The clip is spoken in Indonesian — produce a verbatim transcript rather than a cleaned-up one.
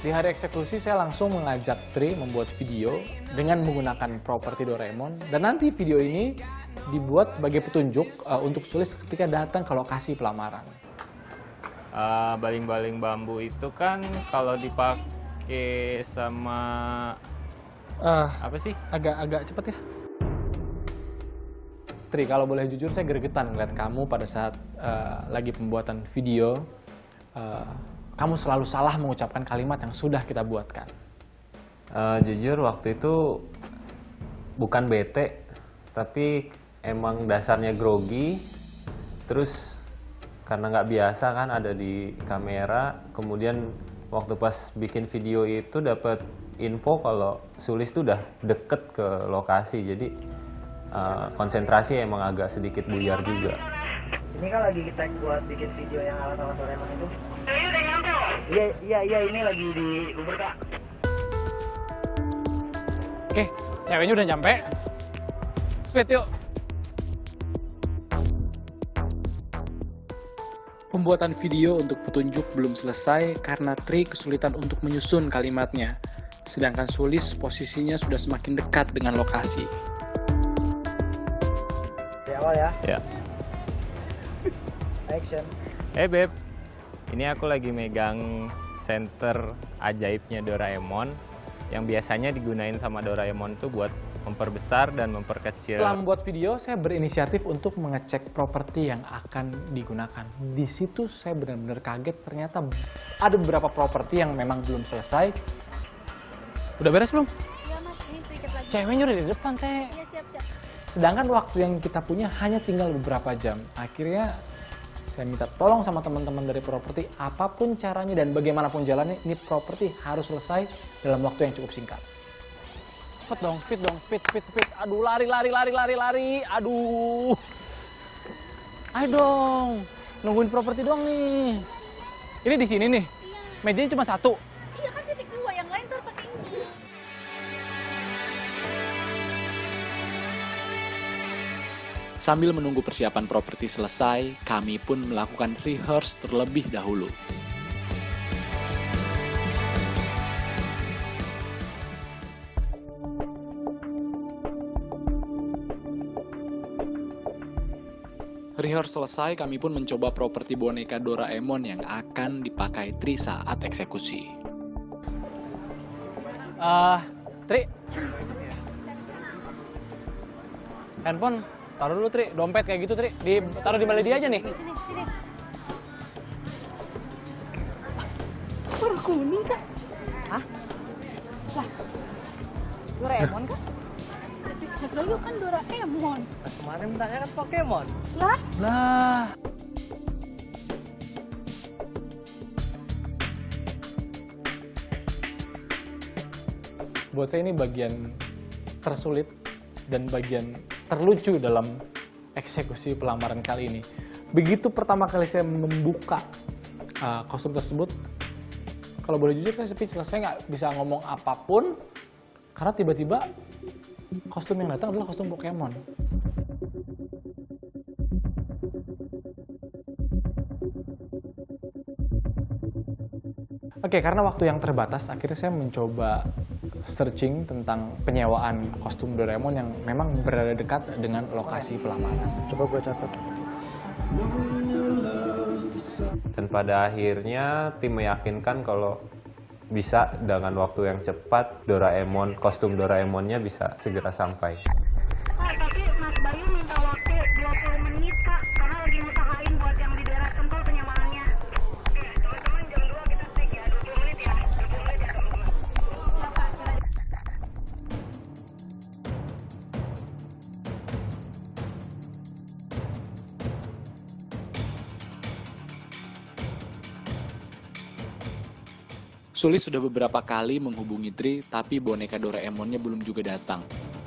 Di hari eksekusi saya langsung mengajak Tri membuat video dengan menggunakan properti Doraemon. Dan nanti video ini dibuat sebagai petunjuk uh, untuk Sulis ketika datang ke lokasi pelamaran. Uh, baling-baling bambu itu kan kalau dipakai sama Uh, apa sih? Agak-agak cepet ya. Tri, kalau boleh jujur saya gregetan ngeliat kamu pada saat uh, lagi pembuatan video. Uh, kamu selalu salah mengucapkan kalimat yang sudah kita buatkan. Uh, jujur waktu itu bukan bete, tapi emang dasarnya grogi. Terus karena nggak biasa kan ada di kamera, kemudian waktu pas bikin video itu dapat info kalau Sulis tuh udah deket ke lokasi, jadi uh, konsentrasi emang agak sedikit buyar juga. Ini kan lagi kita buat bikin video yang alat-alat Doraemon itu. Iya, iya, iya, ini lagi di Uber, Kak. Oke, ceweknya udah nyampe. Speed yuk. Pembuatan video untuk petunjuk belum selesai karena Tri kesulitan untuk menyusun kalimatnya. Sedangkan Sulis posisinya sudah semakin dekat dengan lokasi. Di awal ya. Ya. Action. Eh Beb, ini aku lagi megang senter ajaibnya Doraemon yang biasanya digunain sama Doraemon tuh buat memperbesar dan memperkecil. Setelah membuat video, saya berinisiatif untuk mengecek properti yang akan digunakan. Di situ saya benar-benar kaget, ternyata ada beberapa properti yang memang belum selesai. Udah beres belum? Iya mas, ini sedikit lagi. Ceweknya udah di depan, Teh. Iya siap-siap. Sedangkan waktu yang kita punya hanya tinggal beberapa jam. Akhirnya saya minta tolong sama teman-teman dari properti, apapun caranya dan bagaimanapun jalannya, ini properti harus selesai dalam waktu yang cukup singkat. Cepet dong, speed dong, speed, speed, speed. Aduh, lari, lari, lari, lari, lari. Aduh. Ayo dong. Nungguin properti doang nih. Ini di sini nih. Iya. Mejanya cuma satu. Iya kan titik dua, yang lain ntar pakai ini. Sambil menunggu persiapan properti selesai, kami pun melakukan rehearse terlebih dahulu. Rehearse selesai, kami pun mencoba properti boneka Doraemon yang akan dipakai Tri saat eksekusi. Ah, Tri. Handphone taruh dulu, Tri. Dompet kayak gitu, Tri. Di, taruh di balai dia aja nih. Sini, sini. Warna kuning, Kak. Hah? Lah, Doraemon kan? Mas Bayu kan Doraemon. Pas kemarin mintanya kan Pokemon. Lah, Lah. Buat saya ini bagian tersulit dan bagian terlucu dalam eksekusi pelamaran kali ini. Begitu pertama kali saya membuka uh, kostum tersebut, kalau boleh jujur saya speechless, saya nggak bisa ngomong apapun karena tiba-tiba kostum yang datang adalah kostum Pokemon. Oke, karena waktu yang terbatas, akhirnya saya mencoba searching tentang penyewaan kostum Doraemon yang memang berada dekat dengan lokasi pelamaran. Coba gue catat. Dan pada akhirnya tim meyakinkan kalau bisa dengan waktu yang cepat Doraemon, kostum Doraemonnya bisa segera sampai. Kak, tapi Mas Bayu minta waktu dua puluh menit, Kak. Karena lagi ngusahain buat yang di daerah Sentul penyamaannya. Oke, teman-teman jam dua kita break ya. dua puluh menit ya. dua puluh menit ya, teman-teman. Iya, Kak. Sulis sudah beberapa kali menghubungi Tri, tapi boneka Doraemonnya belum juga datang.